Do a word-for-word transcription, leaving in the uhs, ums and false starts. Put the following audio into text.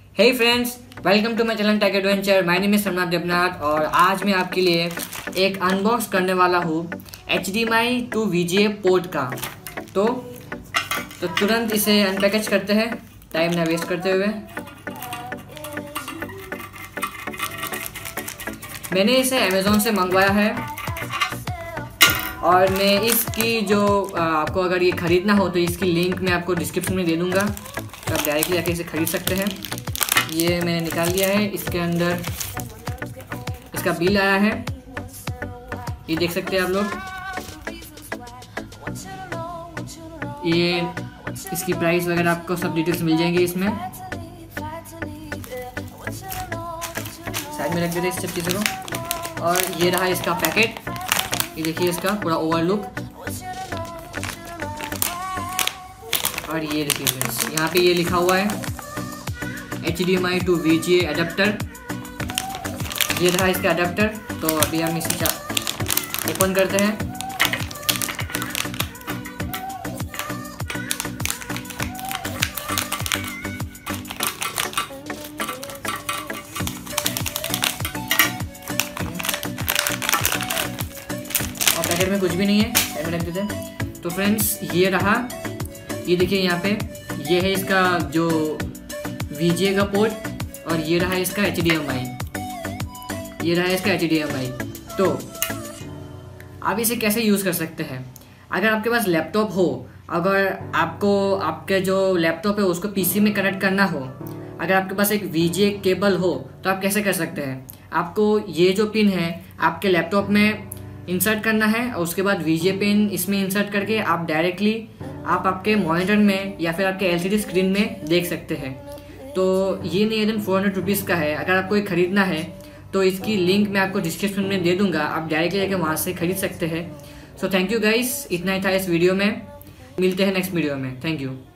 Hey friends, welcome to my channel tech adventure. My name is Somnath Devnath और आज मैं आपके लिए एक अनबॉक्स करने वाला हूँ H D M I to V G A port का। तो तो तुरंत इसे अनपैकेज करते हैं, टाइम ना वेस्ट करते हुए। मैंने इसे अमेज़ॉन से मंगवाया है और मैं इसकी जो आपको अगर ये ख़रीदना हो तो इसकी लिंक मैं आपको डिस्क्रिप्शन में दे दूँगा, तो आप डायरेक्टली जाके इसे ख़रीद सकते हैं। ये मैंने निकाल लिया है। इसके अंदर इसका बिल आया है, ये देख सकते हैं आप लोग। ये इसकी प्राइस वगैरह आपको सब डिटेल्स मिल जाएंगी इसमें। साइड में रख देते हैं इस सब चीज़ों को। और ये रहा इसका पैकेट, ये देखिए इसका पूरा ओवरलुक। और ये देखिए फ्रेंड्स, यहाँ पे ये लिखा हुआ है H D M I to V G A adapter. ये रहा इसका अडेप्टर। तो अभी हम इसे ओपन करते हैं। और पैकेट में कुछ भी नहीं है, साइड में रख देते हैं। तो फ्रेंड्स ये रहा, ये देखिए यहाँ पे ये है इसका जो वी जी ए का पोर्ट और ये रहा इसका एच डी एम आई, ये रहा इसका एच डी एम आई। तो आप इसे कैसे यूज़ कर सकते हैं? अगर आपके पास लैपटॉप हो, अगर आपको आपके जो लैपटॉप है उसको पी सी में कनेक्ट करना हो, अगर आपके पास एक वी जी ए केबल हो तो आप कैसे कर सकते हैं? आपको ये जो पिन है आपके लैपटॉप में इंसर्ट करना है और उसके बाद वी जी ए पिन इसमें इंसर्ट करके आप डायरेक्टली आप आपके मॉनिटर में या फिर आपके एल सी डी स्क्रीन में देख सकते हैं। तो ये निवेदन फोर हंड्रेड रुपीज़ का है। अगर आपको ये ख़रीदना है तो इसकी लिंक मैं आपको डिस्क्रिप्शन में दे दूंगा, आप डायरेक्टली जाके वहाँ से ख़रीद सकते हैं। सो थैंक यू गाइस, इतना ही था इस वीडियो में। मिलते हैं नेक्स्ट वीडियो में। Thank you.